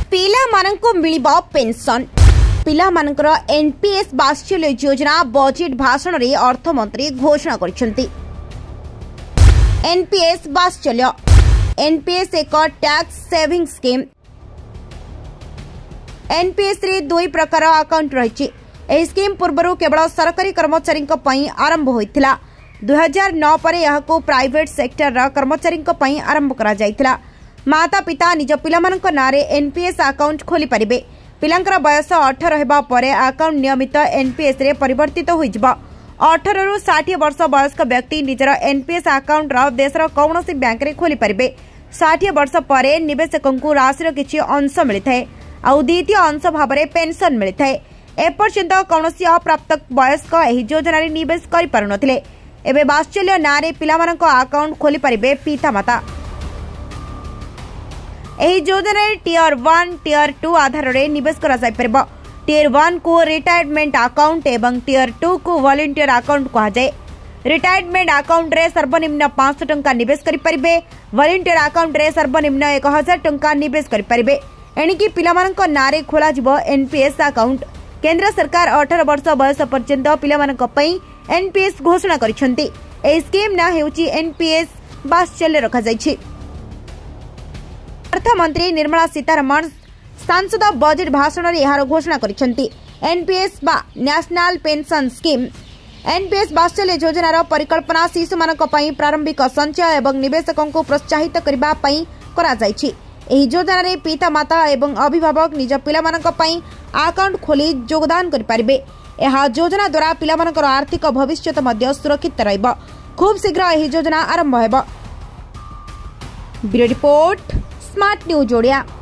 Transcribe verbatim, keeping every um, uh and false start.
पिला माननको मिलिबो पेंशन। पिला मानकर एनपीएस वात्सल्य योजना बजेट भाषण रे अर्थमंत्री घोषणा करिसेंती। एनपीएस वात्सल्य एनपीएस एक टैक्स सेविंग स्कीम। एनपीएस रे दुई प्रकार अकाउंट रही। एही स्कीम पूर्व केवल सरकारी कर्मचारी आरंभ होइथिला। दो हज़ार नौ पर यहाको प्राइवेट सेक्टर कर्मचारी आरंभ करा जायथिला। माता पिता निज पिलामानक नारे एनपीएस अकाउंट खोली परिबे। पिलांकर बयस अठारह हेबा परे अकाउंट नियमित एनपीएस रे परिवर्तित होइजिबो। अठारह रु साठ वर्ष वयस्क व्यक्ति निजर एनपीएस अकाउंट रा देशर कौनसी बैंक रे खोली परिबे। साठ वर्ष परे निवेशकंकु राशिर किछि अंश मिलिथाय आउ द्वितीय अंश भाबरे पेंशन मिलिथाय। एपर्यंत कौनसी अप्राप्त वयस्क एही योजना रे निवेश करि पारुनथिले। एबे वात्सल्य नारे पिलामानक अकाउंट खोली परिबे पिता माता। एही योजना टियर वन टियर टू आधार रे निवेश करा जाय परबो। टियर वन को रिटायरमेंट अकाउंट एवं टियर टू को वॉलंटियर अकाउंट कहा जाय। रिटायरमेंट अकाउंट रे सर्वनिम्न पाँच सौ टंका निवेश करि परिबे। वॉलंटियर अकाउंट रे सर्वनिम्न एक हज़ार टंका निवेश करि परिबे। एणिकी पिलामानक नारे खोला जिवो एनपीएस अकाउंट। केंद्र सरकार अठारह वर्ष बयस पर्यंत पिलामानक पई एनपीएस घोषणा करिसेंती। एही स्कीम ना हेउची एनपीएस वात्सल्य रखा जायछि। अर्थमंत्री निर्मला सीतारमण सांसद बजेट भाषण रे यार घोषणा करिसेंती। एनपीएस बा national pension scheme NPS Vatsalya योजनार परिकल्पना शिशुमानक पई प्रारंभिक संचय एवं निवेशकों को प्रोत्साहित करबा पई करा जायछि। एही योजना रे पिता माता एवं अभिभावक निज पिलामानक पई अकाउंट खोली योगदान करि परिबे। एहा योजना द्वारा पिलामानकर आर्थिक भविष्य मध्य सुरक्षित रहइबो। खूब शीघ्र एही योजना आरंभ हेबो। Bureau report smart news Odia.